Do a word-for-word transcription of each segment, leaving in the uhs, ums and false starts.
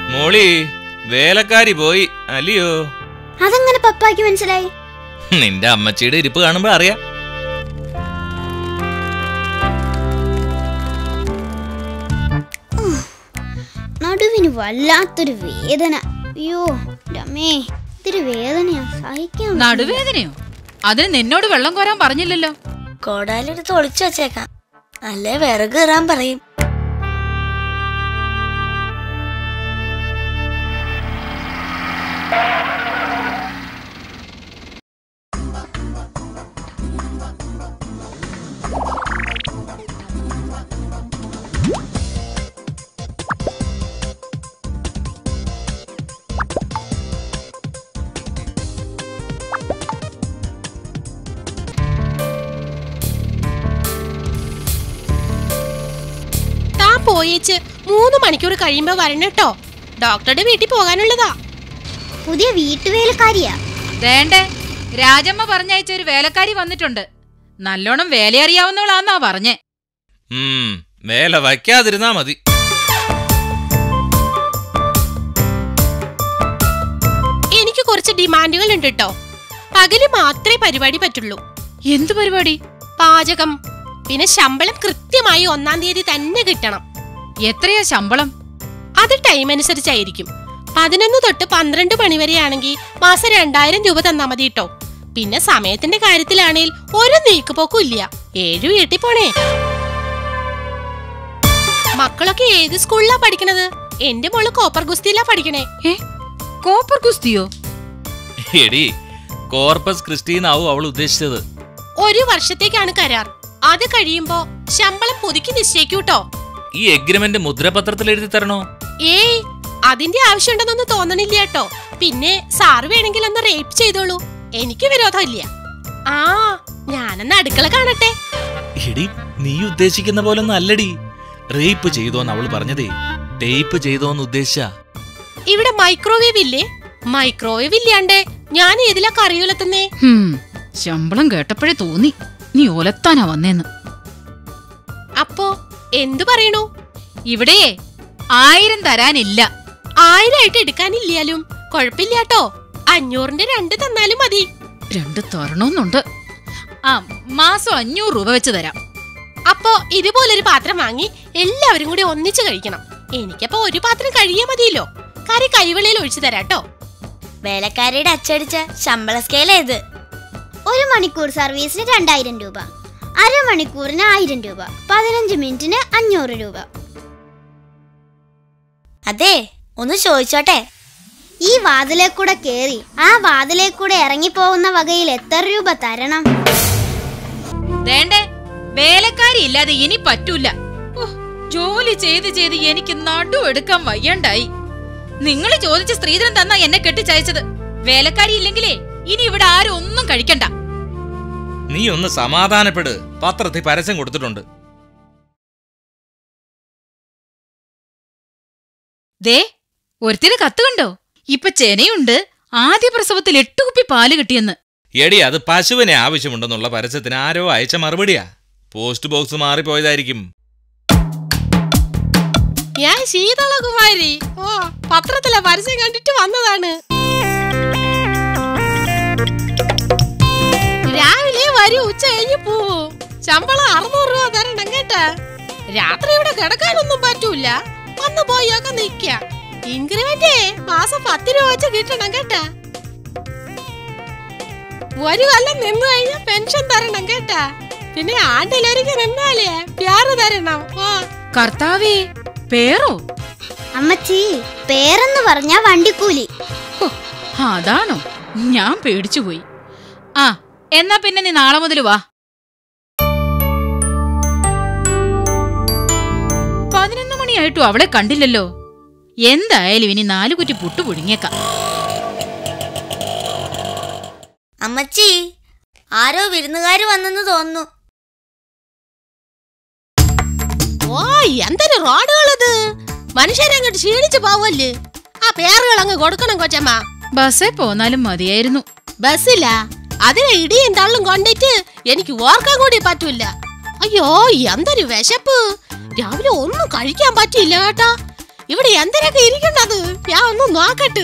മോളി വേലക്കാരി പോയി അല്ലയോ? അതെങ്ങനെ പപ്പായ്ക്ക് മനസ്സിലായി? നിന്റെ അമ്മച്ചിയുടെ ഇരിപ്പ് കാണുമ്പോ അറിയാം. നടുവിന് വല്ലാത്തൊരു വേദന. അയ്യോ രമേ, ഇത്തിരി വേദനയാ, സഹിക്കാൻ. നടുവേദനയോ? അതിന് നിന്നോട് വെള്ളം കോരാൻ പറഞ്ഞില്ലല്ലോ. കോടാലെടുത്ത് ഒളിച്ചു വച്ചേക്കാം, അല്ലേ വിറക് കയറാൻ പറയും. പോയേച്ച് മൂന്ന് മണിക്കൂർ കഴിയുമ്പോ വരണട്ടോ. ഡോക്ടറുടെ വീട്ടിൽ പോകാനുള്ളതാ. പുതിയ വീട്ടുവേലക്കാരിയാ. വേണ്ടേ, രാജമ്മ പറഞ്ഞയച്ച ഒരു വേലക്കാരി വന്നിട്ടുണ്ട്. നല്ലോണം വേലയറിയാവുന്നവളാന്നാ പറഞ്ഞേ. വേല വയ്ക്കാതിരുന്നാ മതി. എനിക്ക് കുറച്ച് ഡിമാൻഡുകൾ ഉണ്ട് കേട്ടോ. പകല് മാത്രമേ പരിപാടി പറ്റുള്ളൂ. എന്ത് പരിപാടി? പാചകം. പിന്നെ ശമ്പളം കൃത്യമായി ഒന്നാം തീയതി തന്നെ കിട്ടണം. എത്രയാ ശമ്പളം? അത് ടൈം അനുസരിച്ചായിരിക്കും. പതിനൊന്ന് തൊട്ട് പന്ത്രണ്ട് മണി വരെയാണെങ്കിൽ മാസം രണ്ടായിരം രൂപ തന്നാ മതി കേട്ടോ. പിന്നെ സമയത്തിന്റെ കാര്യത്തിലാണെങ്കിൽ ഒരു നീക്കുപോക്കും ഇല്ല. ഏഴു വീട്ടിൽ പോണേ. മക്കളൊക്കെ ഏത് സ്കൂളിലാ പഠിക്കണത്? എന്റെ മോള് കോപ്പർ ഗുസ്തിയിലാ പഠിക്കണേ. ഏ, കോപ്പർ ഗുസ്തിയോ? എടി, കോർപ്പസ് ക്രിസ്റ്റീനാവും അവൾ ഉദ്ദേശിച്ചത്. ഒരു വർഷത്തേക്കാണ് കരാർ. അത് കഴിയുമ്പോ ശമ്പളം പുതുക്കി നിശ്ചയിക്കൂട്ടോ. ഈ എഗ്രിമെന്റ് മുദ്രപത്രത്തിൽ എഴുതി തരണോ? ഏയ്, അതിന്റെ ആവശ്യമുണ്ടെന്നൊന്നും തോന്നണില്ല കേട്ടോ. പിന്നെ സാറ് വേണമെങ്കിൽ ഒന്ന് റേപ്പ് ചെയ്തോളൂ, എനിക്ക് വിരോധമില്ല. ആ, ഞാനെന്ന് അടുക്കള കാണട്ടെ. എടി, നീ ഉദ്ദേശിക്കുന്ന പോലെ ഒന്നും അല്ലടി. റേപ്പ് ചെയ്തോന്ന് അവള് പറഞ്ഞതേ, ടേപ്പ് ചെയ്തോന്ന് ഉദ്ദേശിച്ച. ഇവിടെ മൈക്രോവേവ് ഇല്ലേ? മൈക്രോവേവ് ഇല്ലാണ്ട് ഞാൻ ഏതിലാ കറി ഉലത്തുന്നേ? ശമ്പളം കേട്ടപ്പോഴേ തോന്നി നീ ഒലത്താനാ വന്നേന്ന്. അപ്പോ എന്തു പറയണു? ഇവിടെ ആയിരം തരാനില്ല. ആയിരമായിട്ട് എടുക്കാനില്ലാലും കൊഴപ്പില്ലാട്ടോ. അഞ്ഞൂറിന്റെ രണ്ട് തന്നാലും മതി. രണ്ട് തരണോന്നുണ്ട്. ആ, മാസം അഞ്ഞൂറ് രൂപ വെച്ച് തരാം. അപ്പോ ഇതുപോലൊരു പാത്രം വാങ്ങി എല്ലാവരും കൂടി ഒന്നിച്ചു കഴിക്കണം. എനിക്കപ്പോ ഒരു പാത്രം കഴിയാ മതിയല്ലോ. കറി കൈവെളിയിൽ ഒഴിച്ചു തരാട്ടോ. വേലക്കാരിയുടെ അച്ചടിച്ച ശമ്പള സ്കെയിൽ ഏത്? ഒരു മണിക്കൂർ സർവീസിന് രണ്ടായിരം രൂപ, അരമണിക്കൂറിന് ആയിരം രൂപ, പതിനഞ്ച് മിനിറ്റിന് അഞ്ഞൂറ് രൂപ. അതെ, ഒന്ന് ചോദിച്ചോട്ടെ. ഈ വാതിലെ കൂടെ കേറി ആ വാതിലെ കൂടെ ഇറങ്ങിപ്പോകുന്ന വകയിൽ എത്ര രൂപ തരണം? വേണ്ടേ, വേലക്കാരി ഇല്ലാതെ ഇനി പറ്റൂല. ജോലി ചെയ്ത് ചെയ്ത് എനിക്ക് നടു എടുക്കാൻ വയ്യണ്ടായി. നിങ്ങൾ ചോദിച്ച സ്ത്രീധനം തന്നാ എന്നെ കെട്ടിച്ചയച്ചത്. വേലക്കാരി ഇല്ലെങ്കിലേ ഇനി ഇവിടെ ആരും ഒന്നും കഴിക്കണ്ട. നീ ഒന്ന് സമാധാനപ്പെട്. പത്രത്തിൽ പരസ്യം കൊടുത്തിട്ടുണ്ട്. ദേ, ഒരുത്തിന് കത്ത് കണ്ടോ? ഇപ്പൊ ചെനയുണ്ട്, ആദ്യ പ്രസവത്തിൽ എട്ട് കുപ്പി പാല് കിട്ടിയെന്ന്. എടി, അത് പശുവിനെ ആവശ്യമുണ്ടെന്നുള്ള പരസ്യത്തിന് ആരോ അയച്ച മറുപടിയാ. Post box മാറിപ്പോയതായിരിക്കും. ഞാൻ ശീതളകുമാരി. ഓ, പത്രത്തിലെ പരസ്യം കണ്ടിട്ട് വന്നതാണ്. രാവിലെ വരും, ഉച്ച കഴിഞ്ഞ് പോവും. ശമ്പളം അറുന്നൂറ് രൂപ തരണം കേട്ടാ. രാത്രി ഇവിടെ കിടക്കാനൊന്നും പറ്റൂല. വന്നു പോയൊക്കെ നിക്ക. ഇൻക്രിമെന്റ് മാസം പത്ത് രൂപ വെച്ച് കിട്ടണം കേട്ടാ. ഒരു കൊല്ലം നിന്ന് കഴിഞ്ഞാൽ പെൻഷൻ തരണം കേട്ടാ. പിന്നെ ആണ്ടിലൊരിക്കൽ നിന്നാലേ പ്യാറ് തരണം. ഓ കർത്താവേ, പേരോ? അമ്മച്ചി, പേരെന്ന് പറഞ്ഞാ വണ്ടിക്കൂലി. അതാണോ? ഞാൻ പേടിച്ചുപോയി. ആ, എന്നാ പിന്നെ നീ നാളെ മുതൽ വാ. പതിനൊന്ന് മണിയായിട്ടും അവളെ കണ്ടില്ലല്ലോ. എന്തായാലും ഇനി നാലു കുറ്റി പുട്ടു പുഴുങ്ങിയേക്കാം. അമ്മച്ചി, ആരോ വിരുന്നുകാര് വന്നെന്ന് തോന്നുന്നു. ഓ, എന്തൊരു റോഡുകളത്! മനുഷ്യരെ അങ്ങോട്ട് ക്ഷീണിച്ചു പോവല്ലേ. ആ പേരുകൾ അങ്ങ് കൊടുക്കണം കൊച്ചമ്മ. ബസ്സേ പോന്നാലും മതിയായിരുന്നു. ബസ്സില്ല, അതിനെ ഇടിയും തള്ളും കൊണ്ടിട്ട് എനിക്ക് ഓർക്കാൻ കൂടി പറ്റൂല. അയ്യോ, എന്തൊരു വിശപ്പ്! രാവിലെ ഒന്നും കഴിക്കാൻ പറ്റില്ല കേട്ടാ. ഇവിടെ എന്തിനൊക്കെ ഇരിക്കണ്ടത്? ഞാൻ ഒന്ന് നോക്കട്ടെ.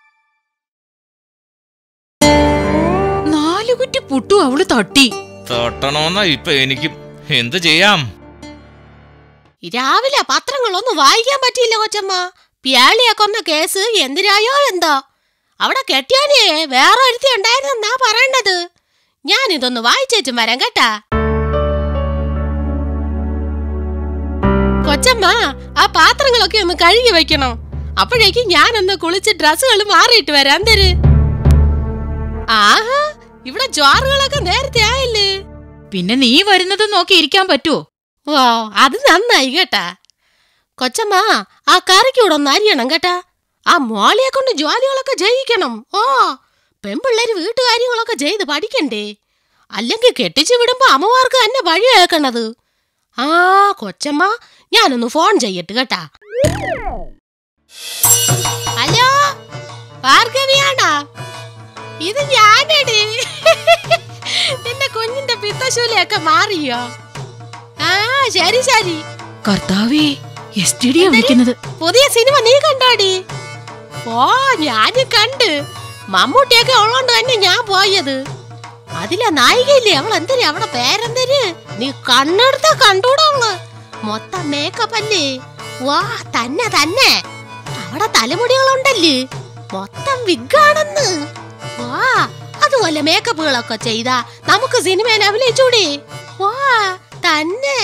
നാലു കുറ്റി പുട്ടു അവള് തട്ടി. തട്ടണോന്നാ ഇപ്പൊ എനിക്കും. എന്ത് ചെയ്യാം? രാവിലെ പത്രങ്ങളൊന്നും വായിക്കാൻ പറ്റിയില്ല കൊച്ചമ്മ. പ്യാളിയെ കൊന്ന കേസ് എന്തിനായോ എന്തോ. അവിടെ കെട്ടിയാനേ വേറെ ഒരുത്തി ഉണ്ടായിരുന്നെന്നാ പറയണത്. ഞാനിതൊന്ന് വായിച്ചേച്ചും വരാം കേട്ടാ. കൊച്ചമ്മ, ആ പാത്രങ്ങളൊക്കെ ഒന്ന് കഴുകി വെക്കണം. അപ്പോഴേക്കും ഞാനൊന്ന് കുളിച്ച് ഡ്രസ്സുകൾ മാറിയിട്ട് വരാൻ തര്. ആഹാ, ഇവിടെ ചോറുകളൊക്കെ നേരത്തെ ആയില്ലേ? പിന്നെ നീ വരുന്നത് നോക്കി ഇരിക്കാൻ പറ്റുമോ? ഓ, അത് നന്നായി കേട്ടാ. കൊച്ചമ്മ, ആ കറിക്ക് കൂടെ ഒന്ന് അരിയണം കേട്ടാ. ആ മോളിയെ കൊണ്ട് ജോലികളൊക്കെ ചെയ്യിക്കണം. ഓ, പെൺപിള്ളേര് വീട്ടുകാര്യങ്ങളൊക്കെ ചെയ്ത് പഠിക്കണ്ടേ? അല്ലെങ്കിൽ കെട്ടിച്ചു വിടുമ്പോ അമ്മമാർക്ക് തന്നെ വഴി കേൾക്കണത്. ആ കൊച്ചമ്മ, ഞാനൊന്ന് ഫോൺ ചെയ്യട്ട് കേട്ടാ. ഹലോ, ഭാർഗവിയാണോ? ഇത് ഞാനടി. നിന്റെ കുഞ്ഞിന്റെ പിത്തശൂലയൊക്കെ മാറിയോ? ആ ശരി ശരി. കർത്താവേ, എസ് ടി ഡിയാ വിളിക്കുന്നത്. പുതിയ സിനിമ നീ കണ്ടോടി? ഓ, ഞാന് കണ്ട്. മമ്മൂട്ടിയൊക്കെ ഉള്ളോണ്ട് തന്നെ ഞാൻ പോയത്. അതിലെ നായികയില്ലേ, അവൾ എന്തിരി, അവളെ പേരെന്തര്? നീ കണ്ണെടുത്ത കണ്ടൂടാ. മൊത്തം മേക്കപ്പ് അല്ലേ? വാ, തന്നെ തന്നെ. അവിടെ തലമുടികളുണ്ടല്ലേ, മൊത്തം വിഗാണെന്ന്. വാ, അതുപോലെ മേക്കപ്പുകളൊക്കെ ചെയ്താ നമുക്ക് സിനിമയിൽ അഭിനയിച്ചൂടെ? വാ തന്നെ.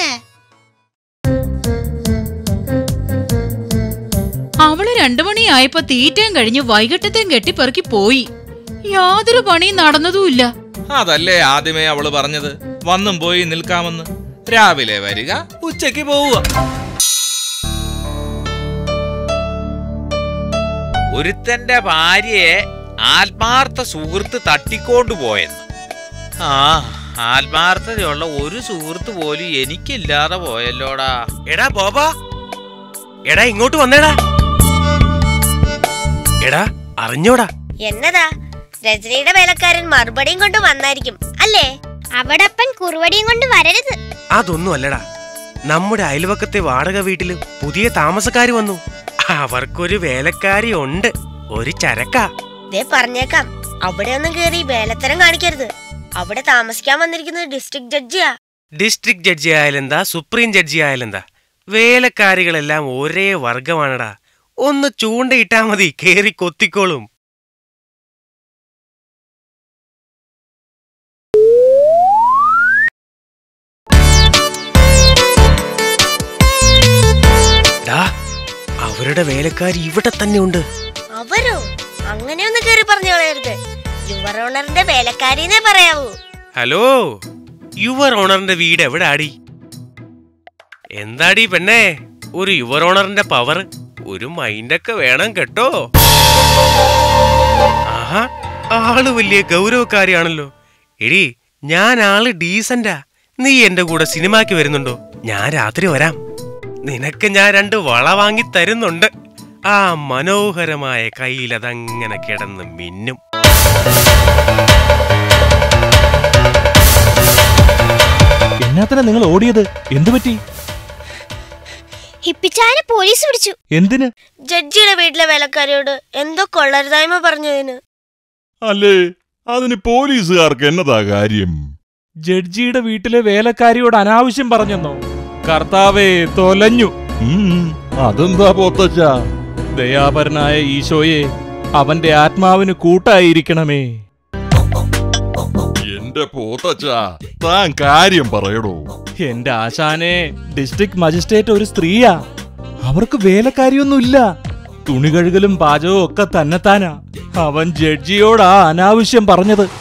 അവള് രണ്ടു മണിയായപ്പോ തീറ്റയും കഴിഞ്ഞ് വൈകിട്ടത്തെയും കെട്ടിപ്പെറുക്കി പോയി. യാതൊരു പണിയും നടന്നതുമില്ല. അതല്ലേ ആദ്യമേ അവള് പറഞ്ഞത്, വന്നും പോയി നിൽക്കാമെന്ന്. രാവിലെ വരിക, ഉച്ചക്ക് പോവുക. ഒരുത്തന്റെ ഭാര്യയെ ആത്മാർത്ഥ സുഹൃത്ത് തട്ടിക്കൊണ്ടുപോയെന്ന്. ആ, ആത്മാർത്ഥതയുള്ള ഒരു സുഹൃത്ത് പോലും എനിക്കില്ലാതെ പോയല്ലോടാ. എടാ ബോബാ, എടാ ഇങ്ങോട്ട് വന്നേടാ. എടാ അറിഞ്ഞോടാ? എന്നതാ? രജനിയുടെ വേലക്കാരൻ മറുപടിയും കൊണ്ട് വന്നായിരിക്കും അല്ലേ? അവിടപ്പൻ കുറുവടിയും കൊണ്ട് വരരുത്. അതൊന്നും അല്ലടാ, നമ്മുടെ അയൽവക്കത്തെ വാടക വീട്ടില് പുതിയ താമസക്കാര് വന്നു. അവർക്കൊരു വേലക്കാരി ഉണ്ട്, ഒരു ചരക്ക. ദേ പറഞ്ഞേക്കാം, അവിടെ ഒന്നും കേറി വേലത്തരം കാണിക്കരുത്. അവിടെ താമസിക്കാൻ വന്നിരിക്കുന്നത് ഡിസ്ട്രിക്ട് ജഡ്ജിയാ. ഡിസ്ട്രിക്ട് ജഡ്ജി ആയാലെന്താ, സുപ്രീം ജഡ്ജി ആയാലെന്താ, വേലക്കാരികളെല്ലാം ഒരേ വർഗമാണടാ. ഒന്ന് ചൂണ്ടയിട്ടാ മതി, കേറി കൊത്തിക്കോളും. അവരുടെ വേലക്കാരി ഇവിടെ തന്നെ ഉണ്ട്. അവരോ? അങ്ങനെയൊന്നും കേറി പറഞ്ഞു കളയരുത്. യുവർ ഓണറിന്റെ വേലക്കാരിന്നേ പറയാവൂ. ഹലോ, യുവർ ഓണറിന്റെ വീട് എവിടെ ആടി? എന്താടി പെണ്ണേ, ഒരു യുവർ ഓണറിന്റെ പവർ, ഒരു മൈൻഡൊക്കെ വേണം കേട്ടോ. ആഹാ, ആള് വലിയ ഗൗരവക്കാരിയാണല്ലോ. എടി, ഞാൻ ആള് ഡീസന്റാ. നീ എന്റെ കൂടെ സിനിമയ്ക്ക് വരുന്നുണ്ടോ? ഞാൻ രാത്രി വരാം. നിനക്ക് ഞാൻ രണ്ട് വള വാങ്ങി തരുന്നുണ്ട്. ആ മനോഹരമായ കയ്യിൽ അതങ്ങനെ കിടന്ന് മിന്നും. എന്നാത്തിനാ നിങ്ങൾ ഓടിയത്? എന്തു പറ്റി? ഹിപ്പിച്ചാനെ പോലീസ് പിടിച്ചു. എന്തിന്? ജഡ്ജിയുടെ വീട്ടിലെ വേലക്കാരിയോട് എന്തോ കൊള്ളരുതായ്മ പറഞ്ഞതിന്. അല്ലേ, അതിന് പോലീസുകാർക്ക് എന്നതാ കാര്യം? ജഡ്ജിയുടെ വീട്ടിലെ വേലക്കാരിയോട് അനാവശ്യം പറഞ്ഞെന്നോ? കർത്താവേ, തൊലഞ്ഞു. അതെന്താ പോത്തച്ച? ദയാപരനായ ഈശോയെ, അവന്റെ ആത്മാവിന് കൂട്ടായിരിക്കണമേ. എന്റെ പോത്തച്ച, താൻ കാര്യം പറയടോ. എന്റെ ആശാനെ, ഡിസ്ട്രിക്ട് മജിസ്ട്രേറ്റ് ഒരു സ്ത്രീയാ. അവർക്ക് വേലക്കാരിയൊന്നുമില്ല. തുണി കഴുകലും പാചകവും ഒക്കെ തന്നെത്താനാ. അവൻ ജഡ്ജിയോടാ അനാവശ്യം പറഞ്ഞത്.